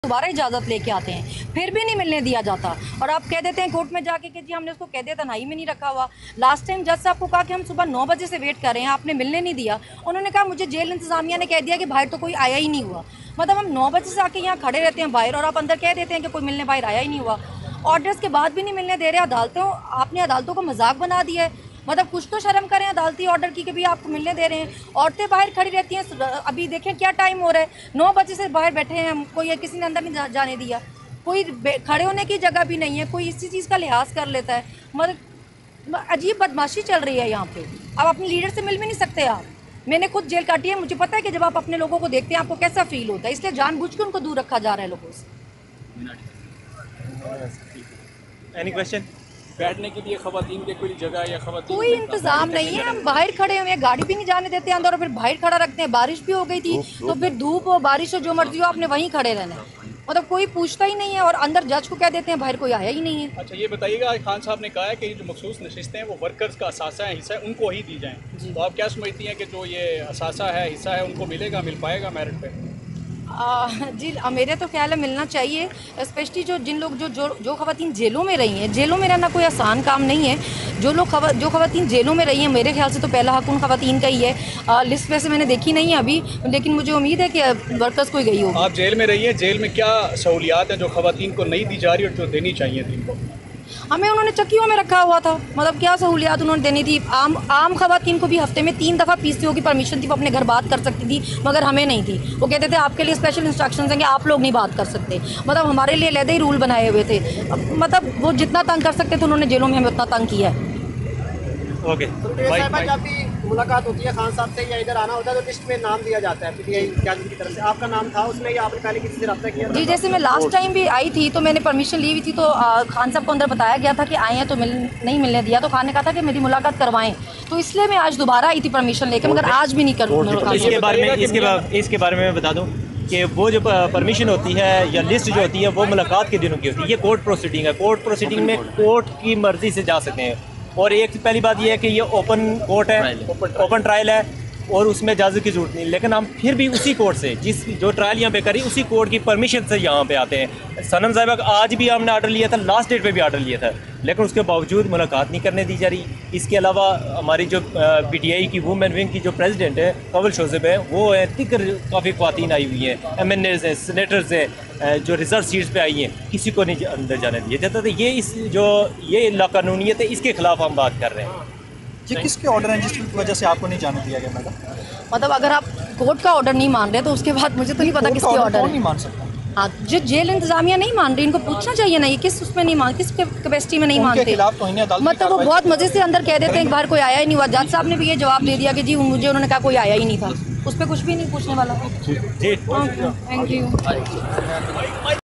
दोबारा इजाज़त लेके आते हैं, फिर भी नहीं मिलने दिया जाता। और आप कह देते हैं कोर्ट में जाके कि जी हमने उसको कह दिया तन्हाई में नहीं रखा हुआ। लास्ट टाइम जज साहब को कहा कि हम सुबह 9 बजे से वेट कर रहे हैं, आपने मिलने नहीं दिया। उन्होंने कहा मुझे जेल इंतज़ामिया ने कह दिया कि बाहर तो कोई आया ही नहीं हुआ। मतलब हम 9 बजे से आके यहाँ खड़े रहते हैं बाहर, और आप अंदर कह देते हैं कि कोई मिलने बाहर आया ही नहीं हुआ। ऑर्डर्स के बाद भी नहीं मिलने दे रहे अदालतों। आपने अदालतों को मजाक बना दिया है। मतलब कुछ तो शर्म करें अदालती ऑर्डर की कि भी आपको मिलने दे रहे हैं। औरतें बाहर खड़ी रहती हैं। अभी देखें क्या टाइम हो रहा है, 9 बजे से बाहर बैठे हैं हम, कोई किसी ने अंदर नहीं जाने दिया। कोई खड़े होने की जगह भी नहीं है, कोई इसी चीज़ का लिहाज कर लेता है। मतलब अजीब बदमाशी चल रही है यहाँ पे। अब अपने लीडर से मिल भी नहीं सकते आप। मैंने खुद जेल काटी है, मुझे पता है कि जब आप अपने लोगों को देखते हैं आपको कैसा फील होता है, इसलिए जानबूझ के उनको दूर रखा जा रहा है लोगों से। Any question? बैठने के लिए खवातीन के कोई जगह या खवातीन कोई इंतजाम नहीं है। हम बाहर खड़े हुए हैं, गाड़ी भी नहीं जाने देते अंदर, और फिर बाहर खड़ा रखते हैं। बारिश भी हो गई थी तो फिर धूप हो बारिश हो जो मर्जी हो आपने वहीं खड़े रहना है। मतलब कोई पूछता ही नहीं है, और अंदर जज को कह देते हैं बाहर कोई आया ही नहीं है। अच्छा ये बताइएगा, खान साहब ने कहा है कि ये जो मखसूस नशिस्तें हैं वो वर्कर्स का असासा है, हिस्सा है, उनको ही दी जाएँ। तो आप क्या समझती हैं कि जो ये असासा है, हिस्सा है, उनको मिलेगा, मिल पाएगा मेरिट पे? जी मेरे तो ख्याल है मिलना चाहिए। स्पेशली जिन लोग जो खवातीन जेलों में रही हैं, जेलों में रहना कोई आसान काम नहीं है। जो खवातीन जेलों में रही हैं, मेरे ख्याल से तो पहला हक उन खवातीन का ही है। लिस्ट वैसे मैंने देखी नहीं है अभी, लेकिन मुझे उम्मीद है कि वर्कर्स को ही गई होगी। आप जेल में रही हैं, जेल में क्या सहूलियात है जो खवातीन को नहीं दी जा रही और जो देनी चाहिए थी इनको? हमें उन्होंने चक्कियों में रखा हुआ था। मतलब क्या सहूलियात उन्होंने देनी थी। आम खवातीन को भी हफ्ते में 3 दफ़ा पीसीओ की परमिशन थी, वो अपने घर बात कर सकती थी, मगर हमें नहीं थी। वो कहते थे आपके लिए स्पेशल इंस्ट्रक्शंस हैं कि आप लोग नहीं बात कर सकते। मतलब हमारे लिए अलग ही रूल बनाए हुए थे। मतलब वो जितना तंग कर सकते थे उन्होंने जेलों में हमें उतना तंग किया है। ओके जब भी मुलाकात होती है खान साहब से या इधर आना होता है तो लिस्ट में नाम दिया जाता है पीटीआई कैडर की तरफ से, आपका नाम था उसमें या आपने पहले किसी से रब्ता किया? जी जैसे मैं लास्ट टाइम भी आई थी तो मैंने परमिशन ली हुई थी, तो खान साहब को अंदर बताया गया था कि आए हैं तो नहीं मिलने दिया। तो खान ने कहा था कि मेरी मुलाकात करवाएं, तो इसलिए मैं आज दोबारा आई थी परमिशन लेके, मगर आज भी नहीं कर इसके बारे में मैं बता दूं कि वो जो परमिशन होती है या लिस्ट जो होती है वो मुलाकात के दिनों की होती है। ये कोर्ट प्रोसीडिंग है। कोर्ट प्रोसीडिंग में कोर्ट की मर्जी से जा सकते हैं। और एक पहली बात ये है कि ये ओपन कोर्ट है, ओपन ट्रायल है, और उसमें इजाज़त की ज़रूरत नहीं। लेकिन हम फिर भी उसी कोर्ट से जो ट्रायल यहाँ पे करी उसी कोर्ट की परमिशन से यहाँ पे आते हैं। सनम साहिबा का आज भी हमने आर्डर लिया था, लास्ट डेट पे भी आर्डर लिया था, लेकिन उसके बावजूद मुलाकात नहीं करने दी जा रही। इसके अलावा हमारी जो पीटीआई की वुमेन विंग की जो प्रेसिडेंट है कवल शोज़ेब है, वो है तिकर काफ़ी ख्वातीन आई हुई हैं, MNAs हैं, सेनेटर्स हैं, जो रिजर्व सीट्स पे आई हैं, किसी को नहीं अंदर जाने दिया जाता। तो ये लाकानूनियत है, इसके खिलाफ हम बात कर रहे हैं। ये किसके ऑर्डर हैं जिसकी वजह से आपको नहीं जाने दिया गया मैडम? मतलब अगर आप कोर्ट का ऑर्डर नहीं मान रहे तो उसके बाद मुझे तो नहीं पता किसके ऑर्डर है। नहीं मान सकता। हाँ, जो जेल इंतजामिया नहीं मान रही, इनको पूछना चाहिए ना ये किस उसमें नहीं मान, किस कैपेसिटी में नहीं मानते। मतलब वो बहुत मजे से अंदर कह देते हैं एक बार कोई आया ही नहीं हुआ। जज साहब ने भी ये जवाब दे दिया कि जी मुझे उन्होंने कहा कोई आया ही नहीं था, उस पर कुछ भी नहीं पूछने वाला। जी थैंक यू।